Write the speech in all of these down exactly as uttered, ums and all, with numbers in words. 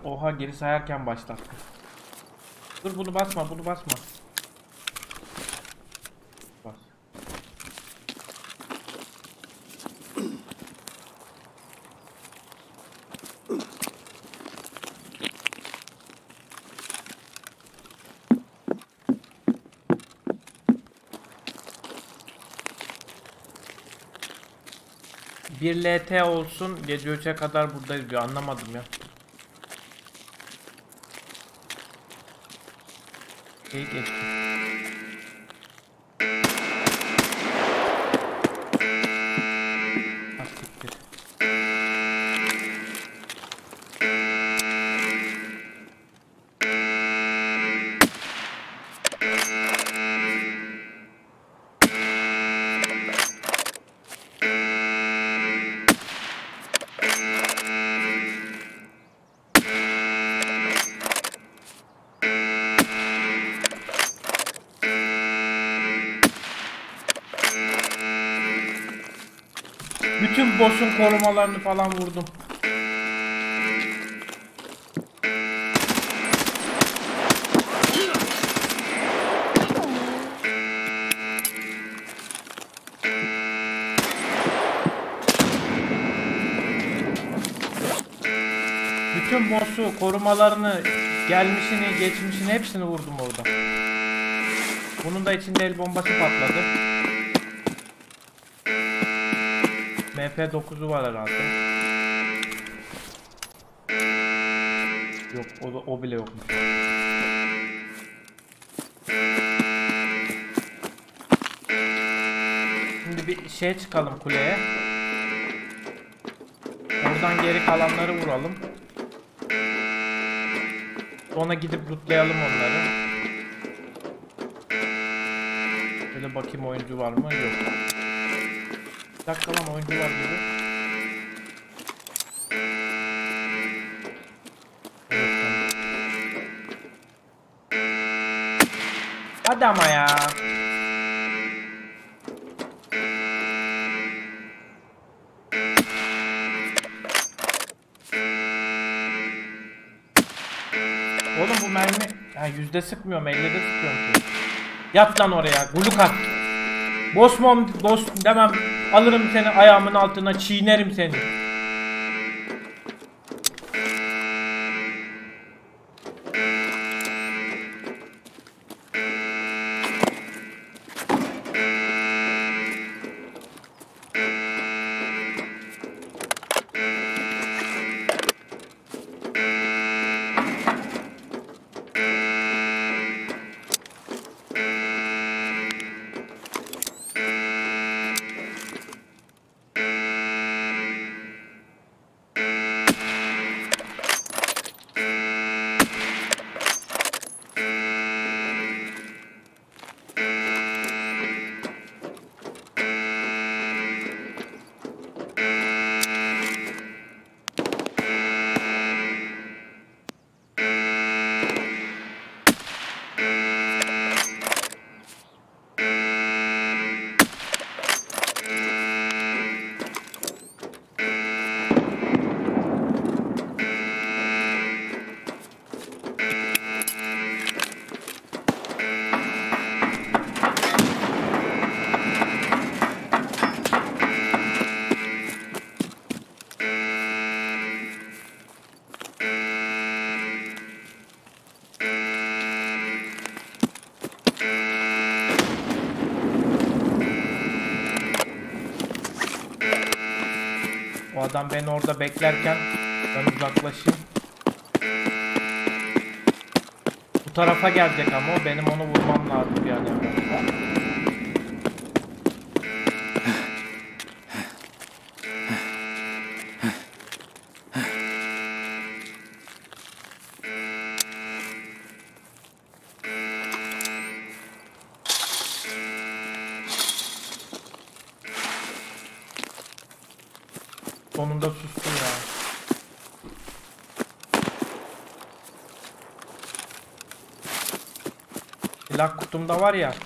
Oha, geri sayarken başlattı. Dur, bunu basma, bunu basma. Bas. bir L T olsun, gece üçe kadar buradayız diyor, anlamadım ya. İyi geçti. Asiktir. Bütün boss'un korumalarını falan vurdum. Bütün boss'u, korumalarını, gelmişini, geçmişini hepsini vurdum orada. Bunun da içinde el bombası patladı. M P dokuzu var herhalde. Yok, o, da, o bile yokmuş. Şimdi bir şeye çıkalım, kuleye. Oradan geri kalanları vuralım. Sonra gidip lootlayalım onları. Şöyle bakayım, oyuncu var mı? Yok. Bir dakika lan, oyuncu var gibi. Hadi ama ya. Oğlum bu mermi ya, yüzde sıkmıyorum, ellide sıkıyorum ki. Yat lan oraya, guluk at. Boss mom, boss demem, alırım seni ayağımın altına, çiğnerim seni. O adam beni orada beklerken ben uzaklaşayım. Bu tarafa gelecek ama o, benim onu vurmam lazım yani. Sonunda sustu ya. Silah kutumda var ya.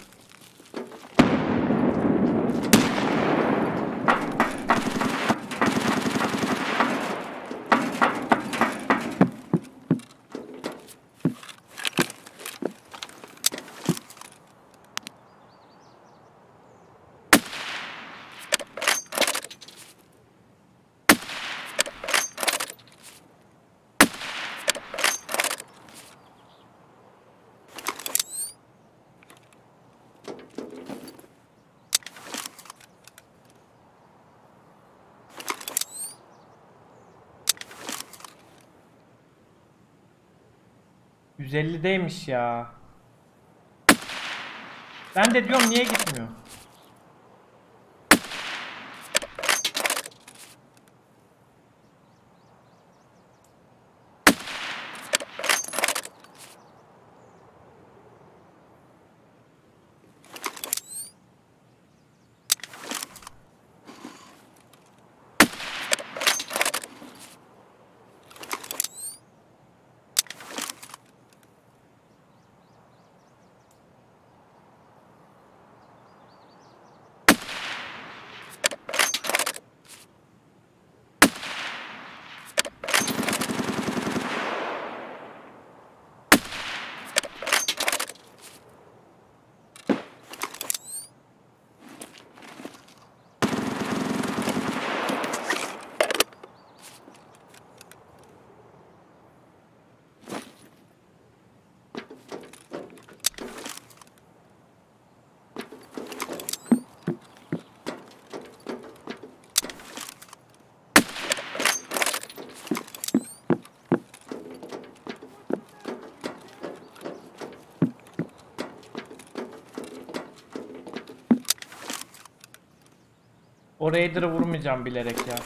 yüz ellideymiş ya. Ben de diyorum niye gitmiyor? O Raider'ı vurmayacağım bilerek ya.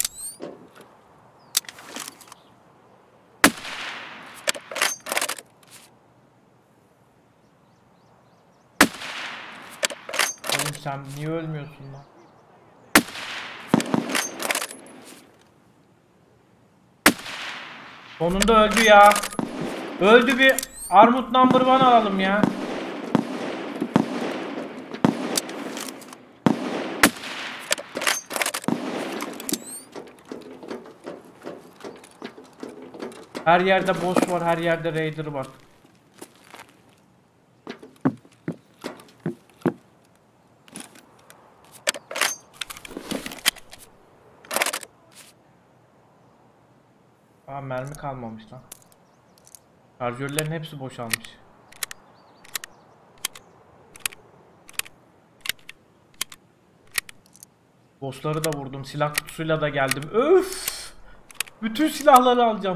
Oğlum sen niye ölmüyorsun lan? Sonunda öldü ya. Öldü, bir Armut number one alalım ya. Her yerde boss var, her yerde Raider var. Aa, mermi kalmamış lan. Şarjörlerin hepsi boşalmış. Bossları da vurdum. Silah kutusuyla da geldim. Öf! Bütün silahları alacağım.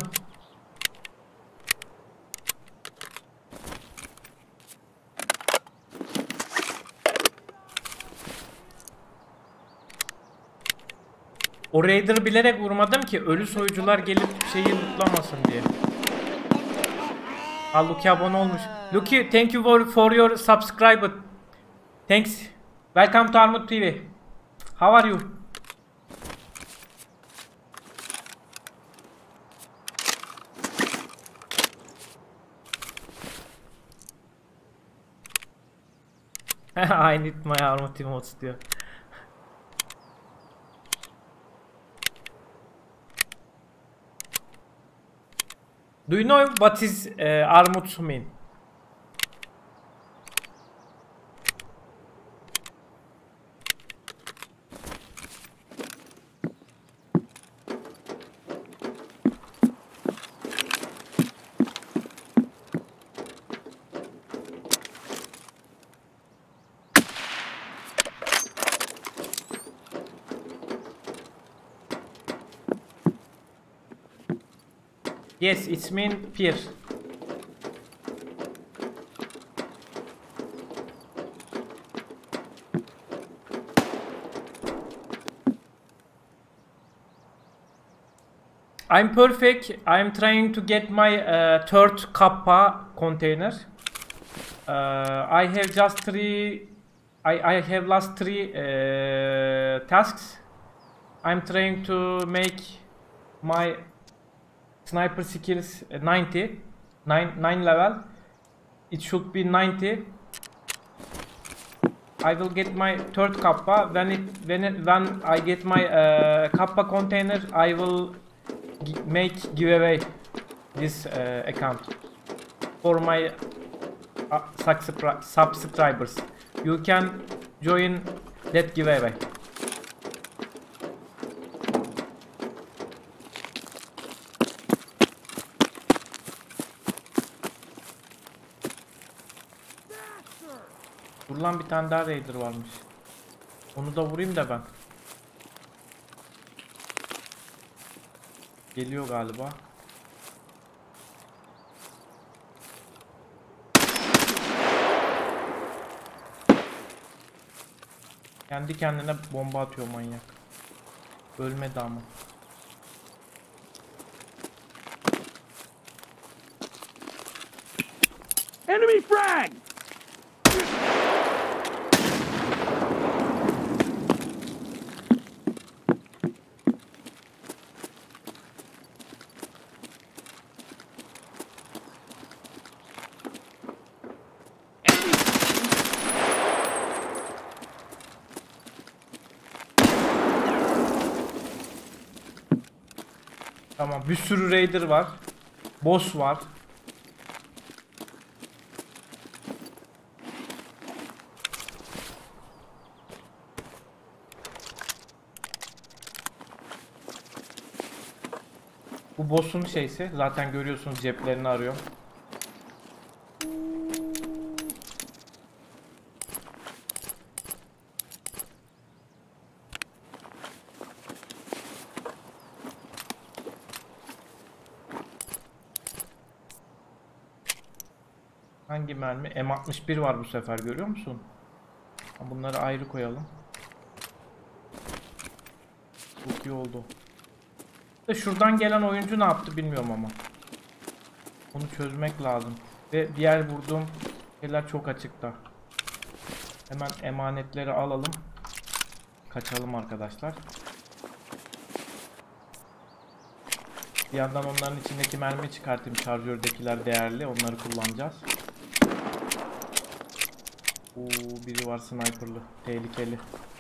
O Raider'ı bilerek vurmadım ki ölü soyucular gelip şeyi lootlamasın diye. Ha, Lucky abone olmuş. Lucky, thank you for, for your subscribe. Thanks. Welcome to Armut T V. How are you? I need my Armut emotes diyor. Do you know what is uh, Armut mean? Yes, it's mean peer. I'm perfect. I'm trying to get my uh, third kappa container. Uh, I have just three. I I have last three uh, tasks. I'm trying to make my sniper skills ninety, nine nine level. It should be ninety. I will get my third kappa. When it when it, when I get my uh, kappa container, I will make giveaway this uh, account for my uh, subscribers. You can join that giveaway. Dur lan, bir tane daha Raider varmış. Onu da vurayım da ben. Geliyor galiba. Kendi kendine bomba atıyor manyak. Ölmedi ama. Enemy frag! Tamam, bir sürü raider var. Boss var. Bu boss'un şeysi. Zaten görüyorsunuz, ceplerini arıyor. Hangi mermi? M altmış bir var bu sefer, görüyor musun? Bunları ayrı koyalım. Çok iyi oldu. Şuradan gelen oyuncu ne yaptı bilmiyorum ama. Onu çözmek lazım. Ve diğer vurduğum şeyler çok açıkta. Hemen emanetleri alalım. Kaçalım arkadaşlar. Bir yandan onların içindeki mermi çıkartayım. Şarjördekiler değerli. Onları kullanacağız. Oo, biri var sniperlı. Tehlikeli.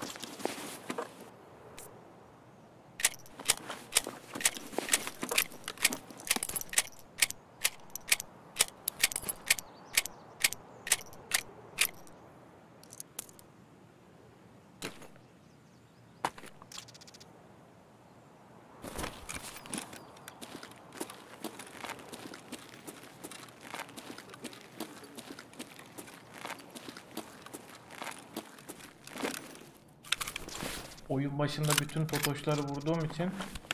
Oyun başında bütün totoşları vurduğum için.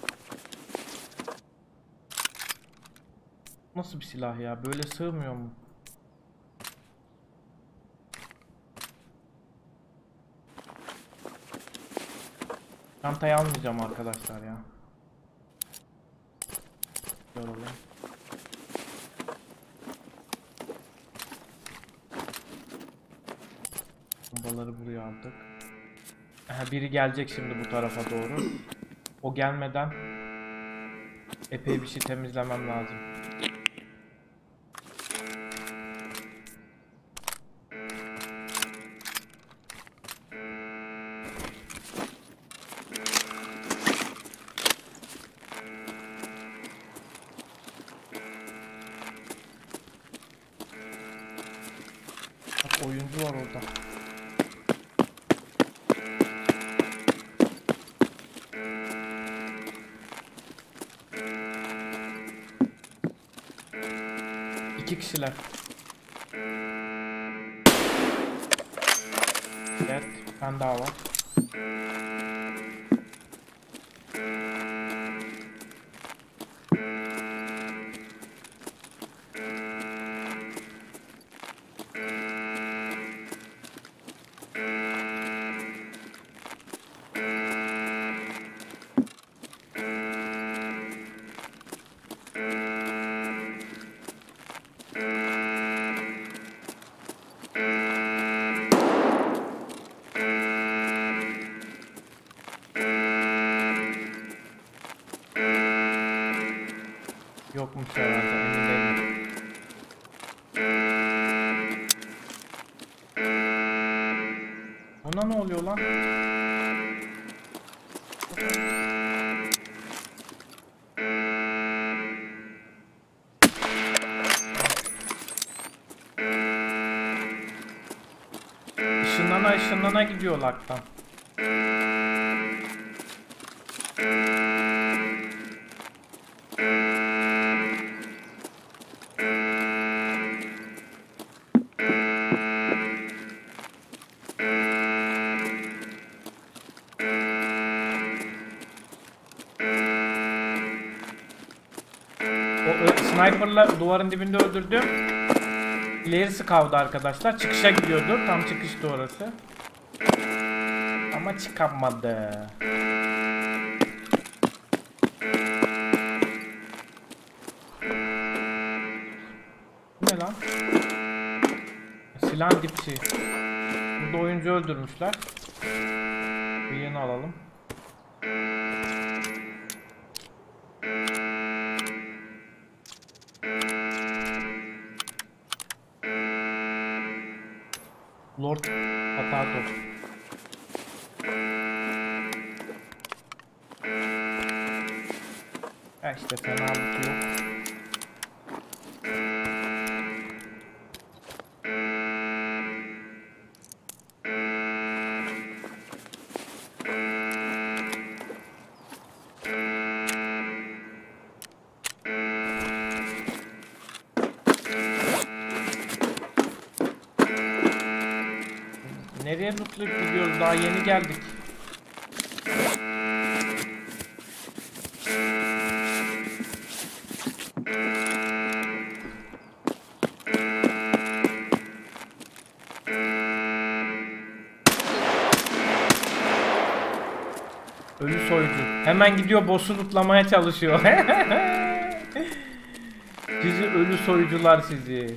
Nasıl bir silah ya? Böyle sığmıyor mu? Çantayı almayacağım arkadaşlar ya. Yoralım. Bombaları buraya aldık. Aha, biri gelecek şimdi bu tarafa doğru. O gelmeden epey bir şey temizlemem lazım. Bak, oyuncu var orada. İki kişiler. Evet, bir tane daha var. Yokmuş herhalde, emin değilim. Ona ne oluyor lan? Işınlana ışınlana gidiyor laktan. Sniper'la duvarın dibinde öldürdüm. İlerisi kaldı arkadaşlar. Çıkışa gidiyordu. Tam çıkıştı orası. ama çıkamadı. Bu ne lan? Silahın dipçi. Burada oyuncu öldürmüşler. Bıyığını alalım. Lord Potato. Ya işte fenalık yok. Nereye lootlayıp gidiyoruz? Daha yeni geldik. Ölü soycu. Hemen gidiyor boss'u lootlamaya çalışıyor. Sizi ölü soycular sizi.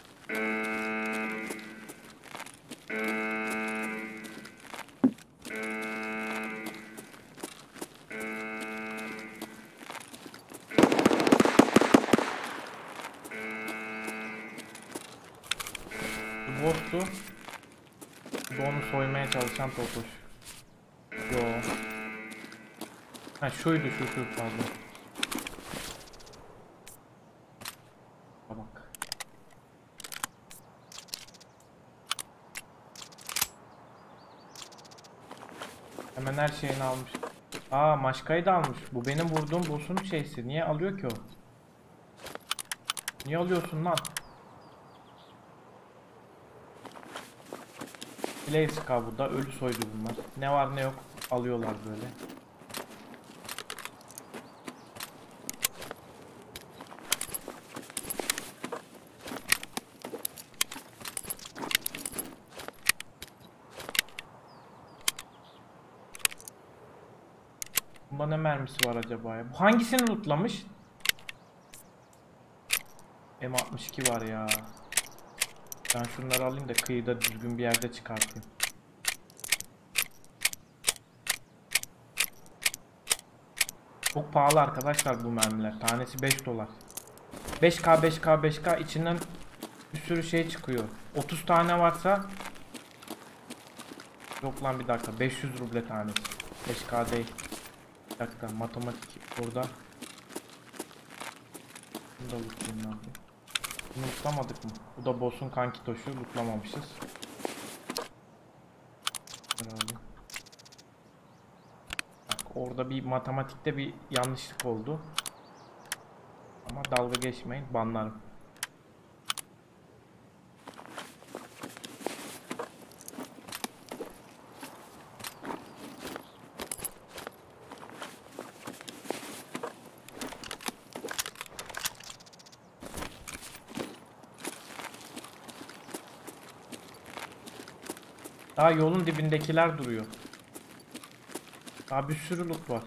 Boss'u. Bu onu soymaya çalışan Totoş. Yo. Ha şuydu şu şu pardon. Bak. Hemen her şeyini almış. Aa maşkayı da almış. Bu benim vurduğum boss'un şeysi. Niye alıyor ki o? Niye alıyorsun lan? Blaze kabuğunda ölü soydu bunlar. Ne var ne yok alıyorlar böyle. Bunda ne mermisi var acaba ya? Bu hangisini lootlamış? M altmış iki var ya. Ben şunları alayım da kıyıda düzgün bir yerde çıkartayım. Çok pahalı arkadaşlar bu mermiler. Tanesi beş dolar. beş K beş K beş K içinden bir sürü şey çıkıyor. otuz tane varsa yok lan bir dakika beş yüz ruble tanesi. beş K değil. Bir dakika matematik burada. Bunu da lootlayayım abi. Bunu lootlamadık mı? Bu da boss'un kanki toşu. Lootlamamışız. Bak orada bir matematikte bir yanlışlık oldu. Ama dalga geçmeyin. Banlarım. Daha yolun dibindekiler duruyor. Daha bir sürü loot var.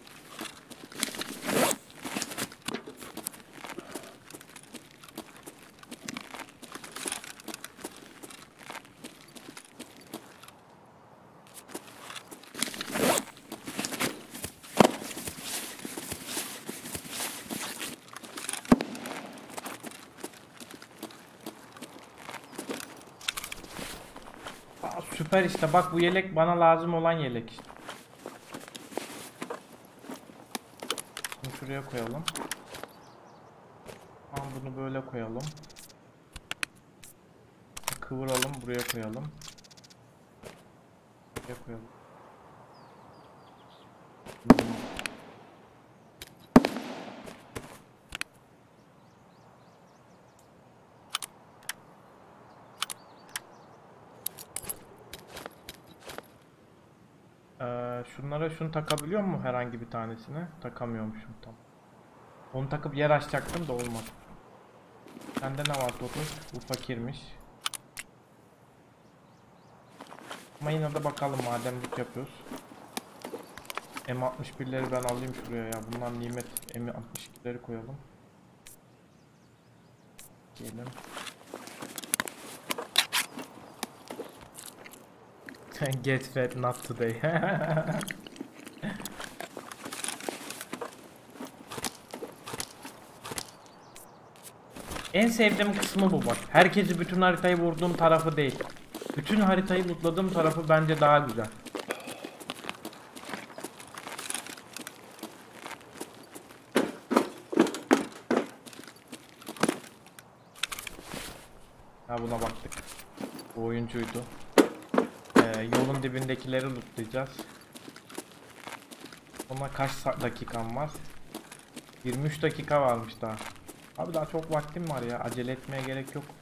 Aa, süper işte bak bu yelek bana lazım olan yelek işte. Bunu şuraya koyalım. Tamam bunu böyle koyalım. Kıvıralım buraya koyalım. Buraya koyalım. Ee, şunlara şunu takabiliyor mu herhangi bir tanesine? Takamıyormuşum tam. Onu takıp yer açacaktım da olmadı. Sende ne var Totoş? Bu fakirmiş. Ama yine de bakalım madem loot yapıyoruz. M altmış birleri ben alayım şuraya ya. Bunlar nimet. M altmış ikileri koyalım. Diyelim. Get fed not today. En sevdiğim kısmı bu bak. Herkesi bütün haritayı vurduğum tarafı değil. Bütün haritayı lootladığım tarafı bence daha güzel. Ha buna baktık. Bu oyuncuydu. Ee, yolun dibindekileri lootlayacağız. Ona kaç dakikam var? yirmi üç dakika varmış daha. Abi daha çok vaktim var ya. Acele etmeye gerek yok.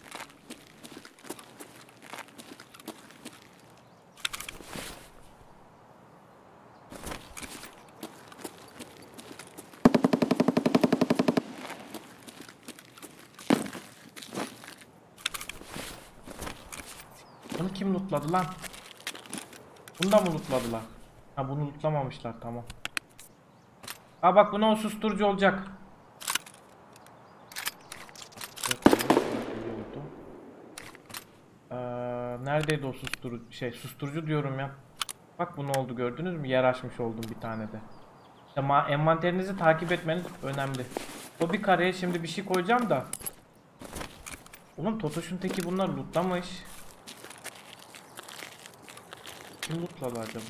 Bunu kim lootladı lan? Bunu da mı lootladılar? Ha bunu lootlamamışlar, tamam. Ha bak buna o susturucu olacak. Ee, neredeydi o susturucu? Şey susturucu diyorum ya. Bak bu ne oldu gördünüz mü? Yer açmış oldum bir tane de. İşte envanterinizi takip etmeniz önemli. O bir kareye şimdi bir şey koyacağım da. Oğlum Totoş'un teki bunlar lootlamış. Kim lootladı acaba?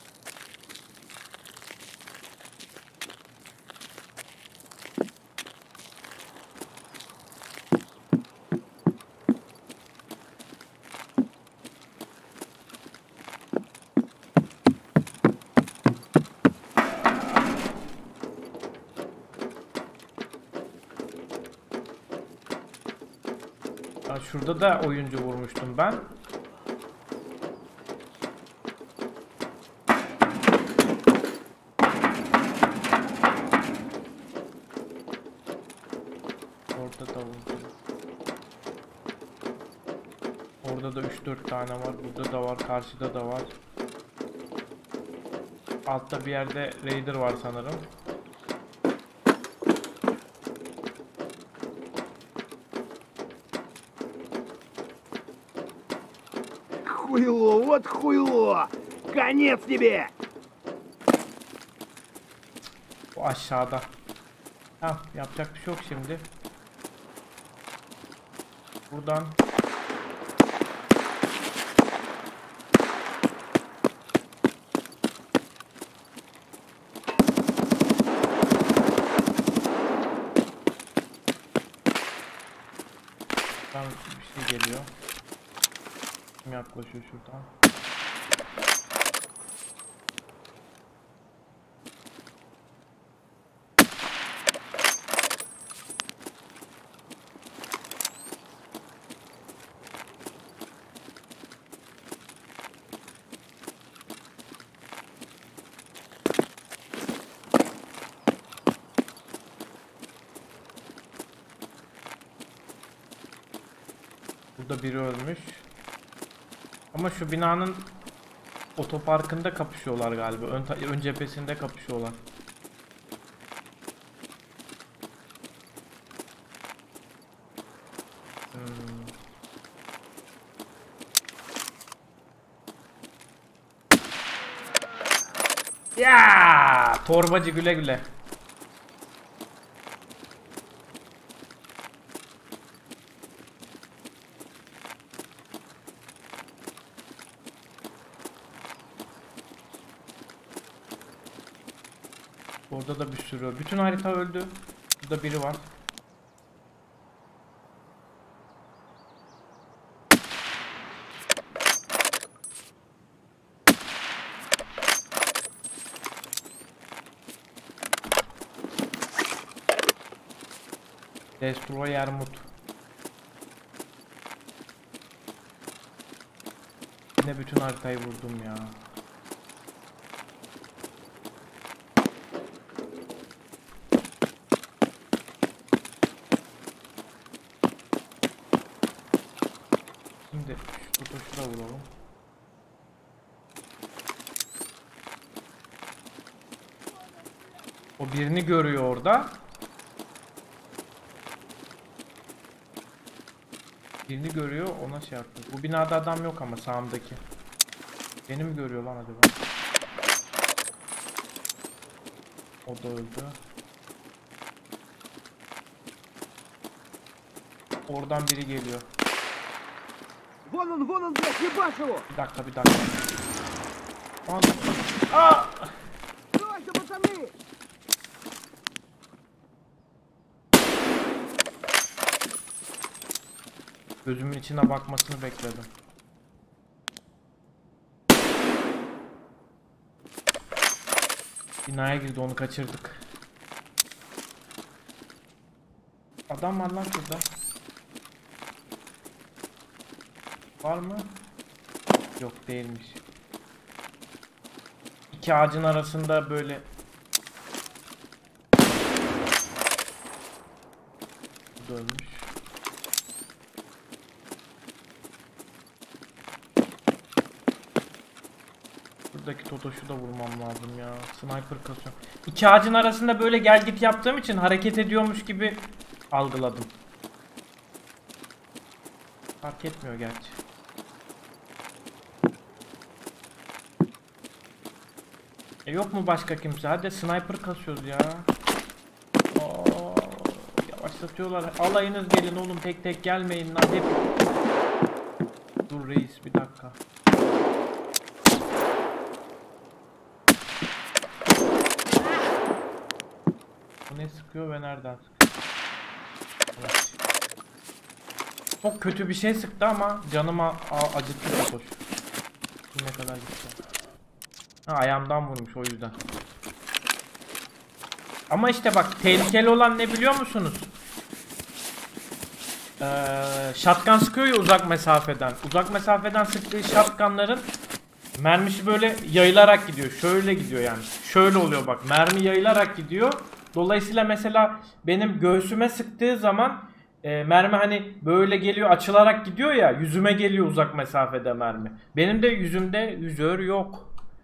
Ya şurada da oyuncu vurmuştum ben. Orada da vurdu. Orada da üç dört tane var. Burada da var. Karşıda da var. Altta bir yerde Raider var sanırım. Хуйло, вот хуйло! Конец тебе! O aşağıda. Ha, yapacak bir şey yok şimdi. Buradan Buradan bir şey geliyor. Kim yaklaşıyor şuradan? Burada biri ölmüş. Ama şu binanın otoparkında kapışıyorlar galiba. Ön, ön cephesinde kapışıyorlar. Hmm. Ya, torbacı güle güle. Orada da bir sürü. Bütün harita öldü. Burada biri var. Destroyer Mut. Yine bütün haritayı vurdum ya. Şimdi şu tuşu da vuralım. O birini görüyor orada. Birini görüyor, ona şey yaptı. Bu binada adam yok ama sağımdaki. Beni mi görüyor lan acaba? O da öldü. Oradan biri geliyor. Вон он, вон он, блядь, ебашь его! Bir dakika, bir dakika. Lan. Aa! Давайте, пацаны! Gözümün içine bakmasını bekledim. Binaya girdi, onu kaçırdık. Adam var lan şurada. Var mı? Yok, değilmiş. İki ağacın arasında böyle. Bu da ölmüş. Buradaki Totoş'u da vurmam lazım ya. Sniper kasıyor. İki ağacın arasında böyle gel git yaptığım için hareket ediyormuş gibi algıladım. Fark etmiyor gerçi. E yok mu başka kimse? Hadi sniper kasıyoruz ya. Oo, yavaşlatıyorlar. Alayınız gelin oğlum, tek tek gelmeyin lan. Hep. Dur reis bir dakika. Bu ne sıkıyor ve nereden sıkıyor? Evet. Çok kötü bir şey sıktı ama canıma acıttı Totoş. Ne kadar gitti. Ha, ayağımdan vurmuş o yüzden. Ama işte bak, tehlikeli olan ne biliyor musunuz? Ee, shotgun sıkıyor ya uzak mesafeden. Uzak mesafeden sıktığı shotgunların mermisi böyle yayılarak gidiyor. Şöyle gidiyor yani. Şöyle oluyor bak. Mermi yayılarak gidiyor. Dolayısıyla mesela benim göğsüme sıktığı zaman e, mermi hani böyle geliyor, açılarak gidiyor ya. Yüzüme geliyor uzak mesafede mermi. Benim de yüzümde yüzör yok.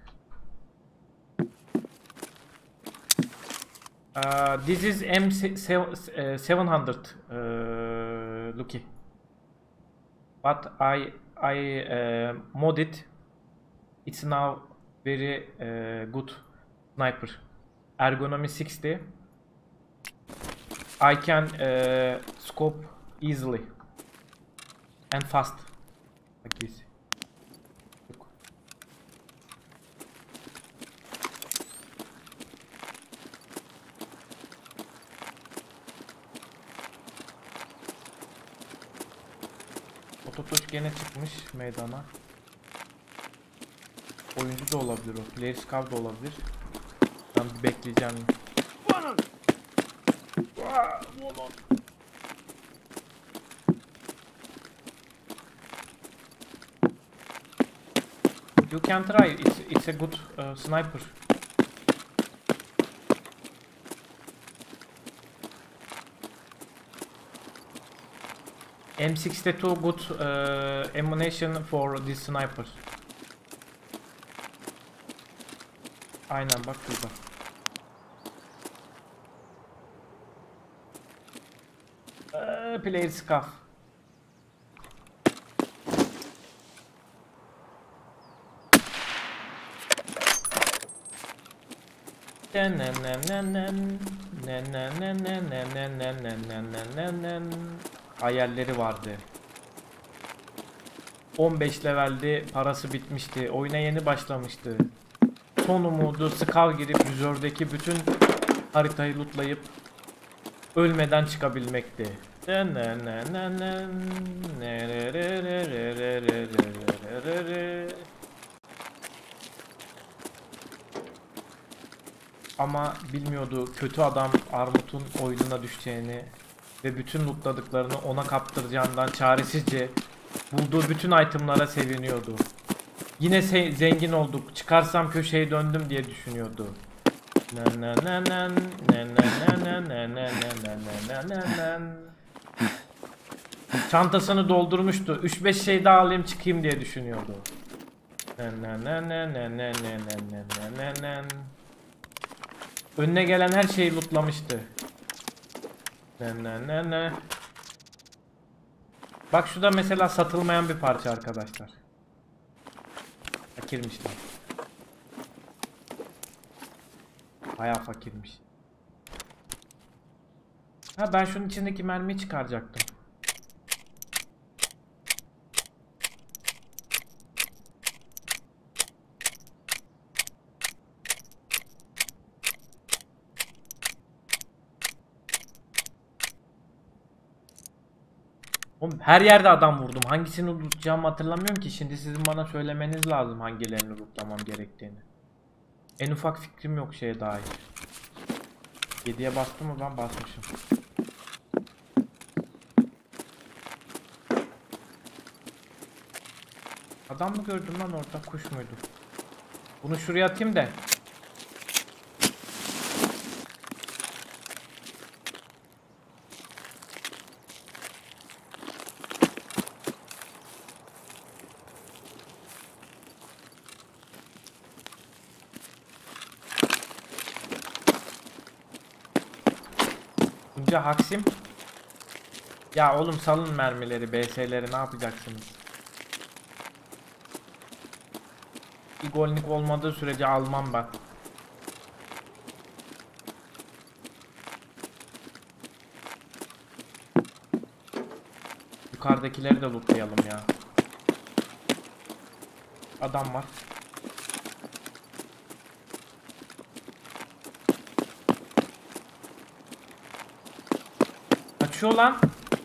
Uh, this is M seven hundred, uh, Lucky. But I I uh, mod it. It's now very uh, good sniper. Ergonomy sixty. I can uh, scope easily and fast like this. Totoş gene çıkmış meydana. Oyuncu da olabilir o. Player scout da olabilir. Ben bir bekleyeceğim. You can try. It's it's a good uh, sniper. M sixty-two good uh, ammunition for this sniper. Aynen bak burada. Ee, player scuff. Hayalleri vardı. on beş leveldi, parası bitmişti. Oyuna yeni başlamıştı. Son umudu skav girip yüzördeki bütün haritayı lootlayıp ölmeden çıkabilmekti. Ama bilmiyordu kötü adam Armut'un oyununa düşeceğini ve bütün lootladıklarını ona kaptıracağından çaresizce bulduğu bütün itemlara seviniyordu. Yine zengin olduk, çıkarsam köşeye döndüm diye düşünüyordu. Çantasını doldurmuştu. üç beş şey daha alayım çıkayım diye düşünüyordu. Önüne gelen her şeyi lootlamıştı. Ne ne ne ne. Bak şu da mesela satılmayan bir parça arkadaşlar. Fakirmiş lan. Bayağı fakirmiş. Ha ben şunun içindeki mermiyi çıkaracaktım. Oğlum her yerde adam vurdum. Hangisini lootlayacağımı hatırlamıyorum ki. Şimdi sizin bana söylemeniz lazım hangilerini lootlamam gerektiğini. En ufak fikrim yok şeye dair. yediye bastım mı ben basmışım. Adam mı gördüm lan orada, kuş muydu? Bunu şuraya atayım da. Bunca Haksim. Ya oğlum salın mermileri, B S'leri ne yapacaksınız? İgolnik olmadığı sürece almam ben. Yukarıdakileri de lootlayalım ya. Adam var. Kaçıyor lan.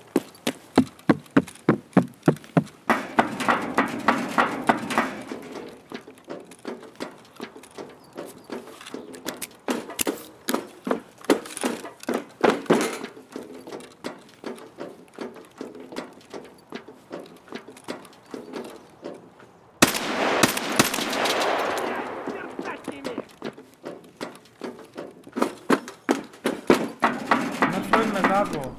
Nasıl ölmez abi o?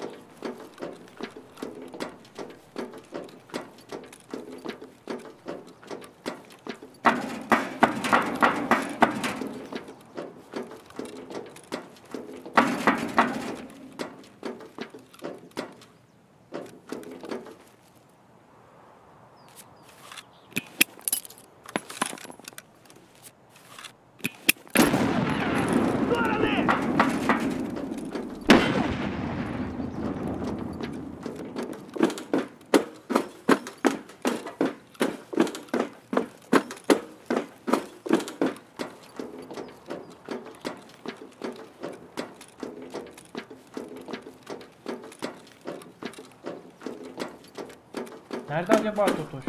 Nerede acaba Totoş?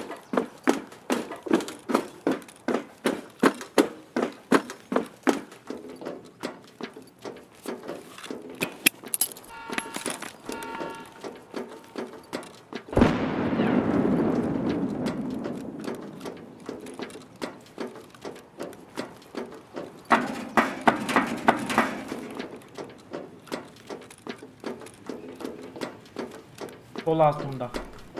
Sol altımda.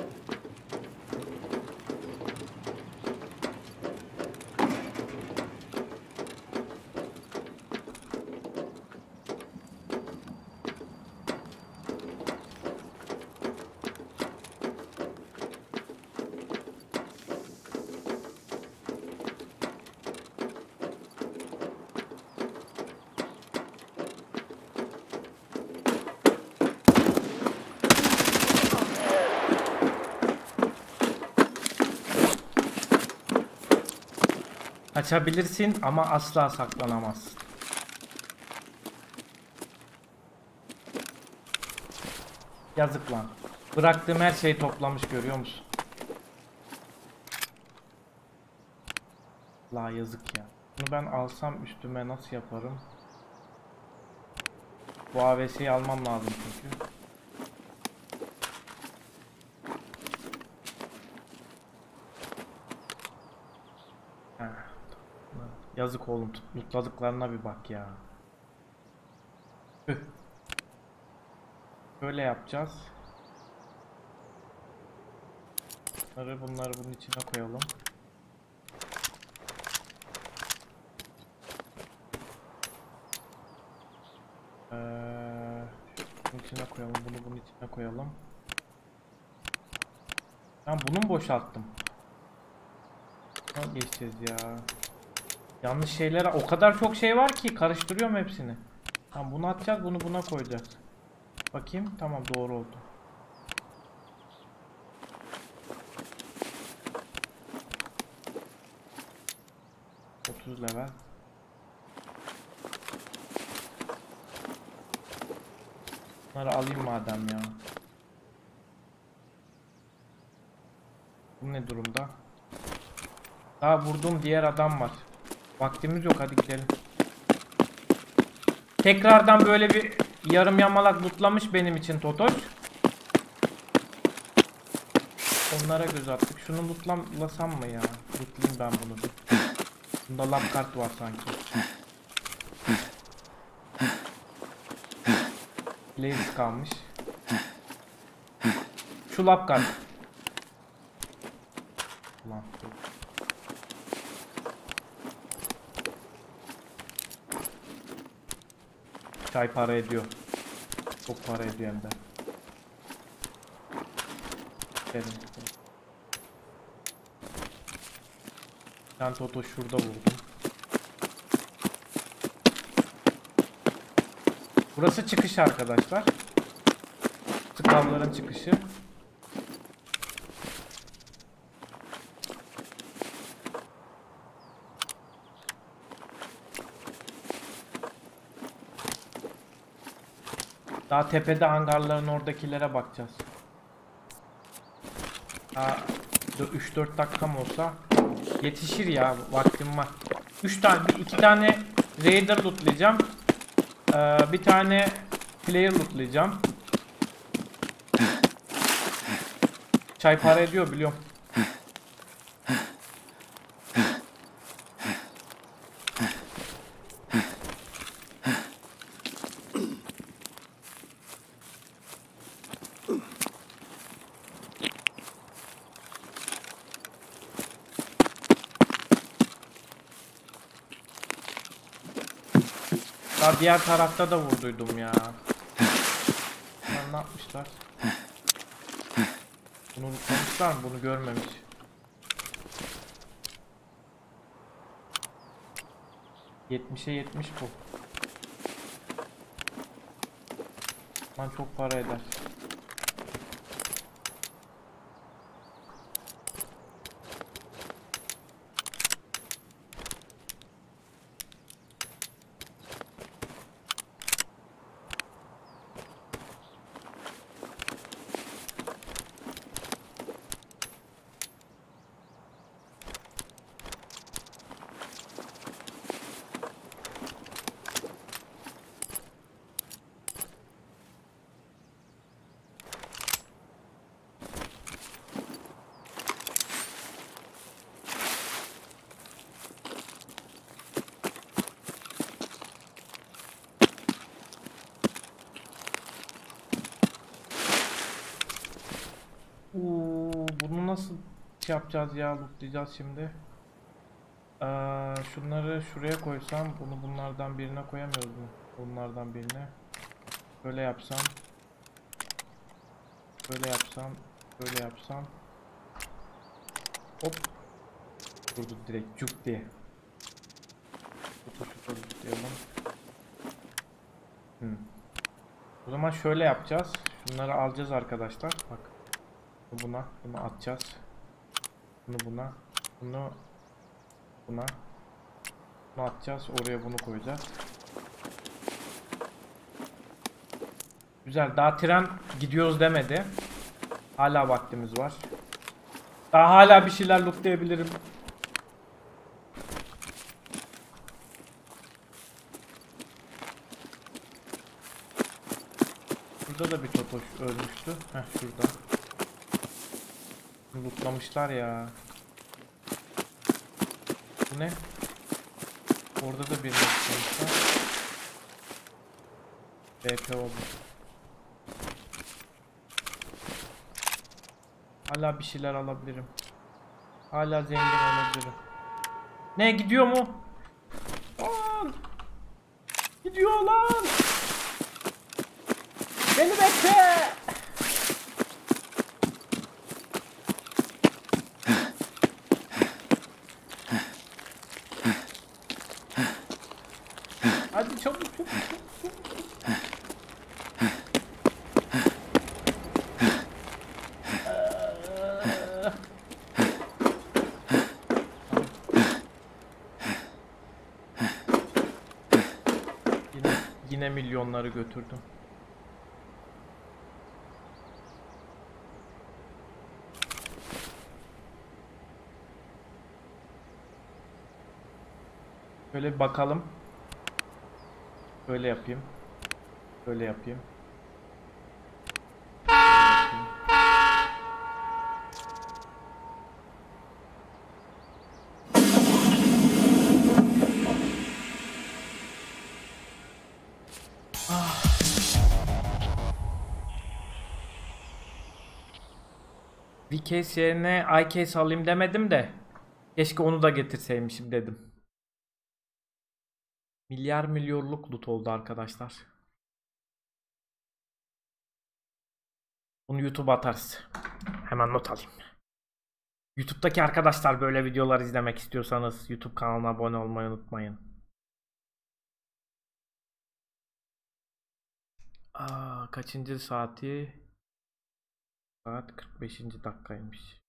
Kaçabilirsin ama asla saklanamazsın. Yazık lan. Bıraktığım her şeyi toplamış, görüyor musun? La yazık ya. Bunu ben alsam üstüme nasıl yaparım? Bu A V S'yi almam lazım çünkü. Yazık oğlum, mutladıklarına bir bak ya. Üh. Böyle yapacağız. Bunları bunları bunun içine koyalım. içine koyalım. Bunu bunun içine koyalım. Ben bunu mu boşalttım? Nasıl geçeceğiz ya? Yanlış şeyler, o kadar çok şey var ki karıştırıyorum hepsini. Tamam, bunu atacağız, bunu buna koyacağız. Bakayım, tamam, doğru oldu. otuz level. Bunları alayım madem ya. Bu ne durumda? Daha vurduğum diğer adam var. Vaktimiz yok, hadi gidelim. Tekrardan böyle bir yarım yamalak lootlamış benim için Totoş. Onlara göz attık. Şunu lootlasam mı ya? Lootlayayım ben bunu bir. Bunda lab kart var sanki. Blaze kalmış. Şu lab kart. Ulan. Çay para ediyor. Çok para ediyor hem de. Gelin. Ben Toto şurada vurdum. Burası çıkış arkadaşlar. Skavların çıkışı. Daha tepede hangarların oradakilere bakacağız. Daha üç dört dakikam olsa yetişir ya, vaktim var. üç tane, iki tane Raider lootlayacağım. Ee, bir tane Player lootlayacağım. Çay para ediyor biliyorum. Daha diğer tarafta da vurduydum ya. Bunlar ne yapmışlar? Bunu unutmamışlar mı? Bunu görmemiş. yetmişe yetmiş bu. Lan çok para eder. Oo, bunu nasıl şey yapacağız ya, lootlayacağız şimdi. Ee, şunları şuraya koysam, bunu bunlardan birine koyamıyoruz mu? Bunlardan birine. Böyle yapsam. Böyle yapsam. Böyle yapsam. Hop. Durdu direkt cuk diye. Şurada lootlayalım. Hmm. O zaman şöyle yapacağız. Şunları alacağız arkadaşlar. Bak. Buna, bunu atacağız. Bunu buna, bunu buna, bunu atacağız. Oraya bunu koyacağız. Güzel. Daha tren gidiyoruz demedi. Hala vaktimiz var. Daha hala bir şeyler lootlayabilirim. Burada da bir Totoş ölmüştü. Heh, şurada. Lootlamışlar ya. Bu ne? Orada da bir lootlamışlar. B P oldu. Hala bir şeyler alabilirim. Hala zengin olabilirim. Ne, gidiyor mu? Lan! Gidiyor lan! Beni bekle. Hadi çabuk çabuk çabuk. Yine, yine milyonları götürdüm. Şöyle bir bakalım. Böyle yapayım. Böyle yapayım. Ah. V case yerine iCase alayım demedim de keşke onu da getirseymişim dedim. Milyar milyonluk loot oldu arkadaşlar. Bunu YouTube'a atarız. Hemen not alayım. YouTube'daki arkadaşlar böyle videolar izlemek istiyorsanız YouTube kanalına abone olmayı unutmayın. Aa, kaçıncı saati? Saat kırk beşinci dakikaymış.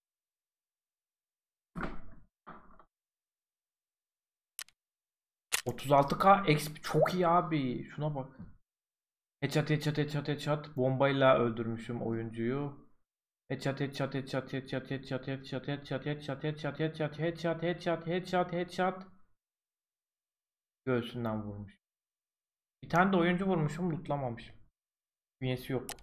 otuz altı K X P çok iyi abi. Şuna bak. Headshot headshot headshot headshot. Bombayla öldürmüşüm oyuncuyu. Headshot headshot headshot headshot headshot headshot headshot headshot headshot headshot headshot headshot headshot headshot. Göğsünden vurmuş. Bir tane de oyuncu vurmuşum, lootlamamışım. Bünyesi yok.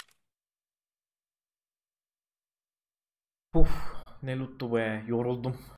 Uf, ne loottu be, yoruldum.